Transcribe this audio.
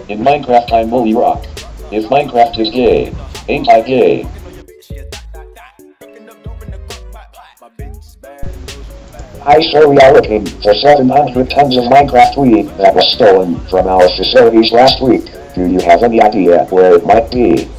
In Minecraft I'm Bully Rock. If Minecraft is gay, ain't I gay? Hi sir, we are looking for 700 tons of Minecraft weed that was stolen from our facilities last week. Do you have any idea where it might be?